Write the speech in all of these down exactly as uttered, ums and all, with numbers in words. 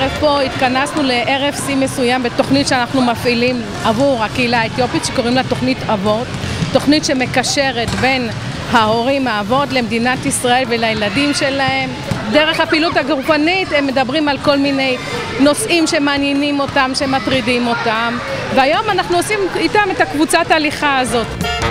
הערב פה התכנסנו לערב שיא מסוים בתוכנית שאנחנו מפעילים עבור הקהילה האתיופית שקוראים לה תוכנית אבות, תוכנית שמקשרת בין ההורים האבות למדינת ישראל ולילדים שלהם. דרך הפעילות הגופנית הם מדברים על כל מיני נושאים שמעניינים אותם, שמטרידים אותם, והיום אנחנו עושים איתם את הקבוצת ההליכה הזאת.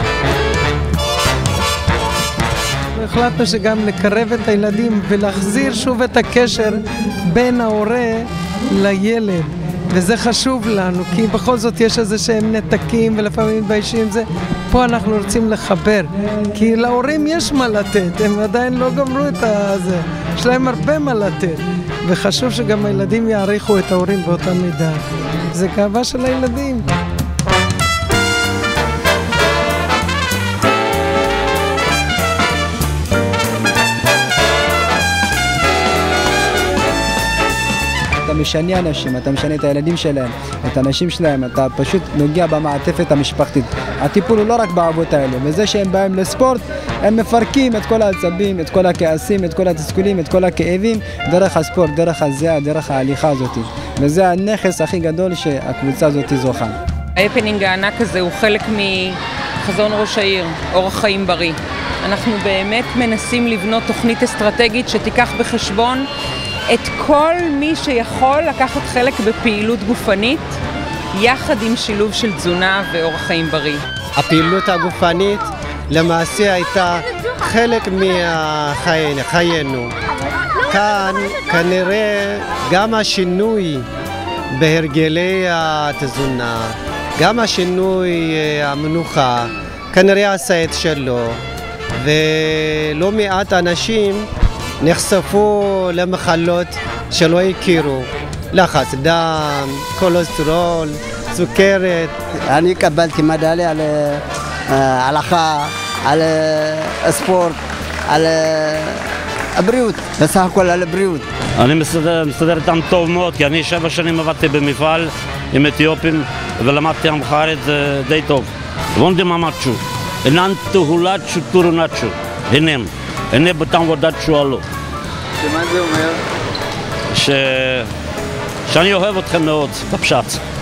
החלטנו שגם לקרב את הילדים ולהחזיר שוב את הקשר בין ההורה לילד, וזה חשוב לנו כי בכל זאת יש איזה שהם נתקים ולפעמים מתביישים. זה פה אנחנו רוצים לחבר, כי להורים יש מה לתת, הם עדיין לא גמרו את זה, יש להם הרבה מה לתת, וחשוב שגם הילדים יעריכו את ההורים באותה מידה. זה גאווה של הילדים. אתה משנה אנשים, אתה משנה את הילדים שלהם, את האנשים שלהם, אתה פשוט נוגע במעטפת המשפחתית. הטיפול הוא לא רק באבות האלה, וזה שהם באים לספורט, הם מפרקים את כל העצבים, את כל הכעסים, את כל התסכולים, את כל הכאבים, דרך הספורט, דרך הזיעה, דרך ההליכה הזאת. וזה הנכס הכי גדול שהקבוצה הזאת זוכה. ההפנינג הענק הזה הוא חלק מחזון ראש העיר, אורח חיים בריא. אנחנו באמת מנסים לבנות תוכנית אסטרטגית שתיקח בחשבון את כל מי שיכול לקחת חלק בפעילות גופנית, יחד עם שילוב של תזונה ואורח חיים בריא. הפעילות הגופנית למעשה הייתה חלק מחיינו. כאן כנראה גם השינוי בהרגלי התזונה, גם השינוי המנוחה, כנראה עשה את שלו, ולא מעט אנשים נחשפו למחלות שלא הכירו, לחץ דם, קולסטרול, סוכרת. אני קיבלתי מדליה על הלכה, על הספורט, על הבריאות, בסך הכל על הבריאות. אני מסתדר, מסתדר איתם טוב מאוד, כי אני שבע שנים עבדתי במפעל עם אתיופים ולמדתי אמהרית די טוב. וונדי מאמצ'ו, איננטו הולצ'ו טורונצ'ו, הינם. הנה בתם ודאצ'ו עלו. שמה זה אומר? ש... שאני אוהב אתכם מאוד, בפשט.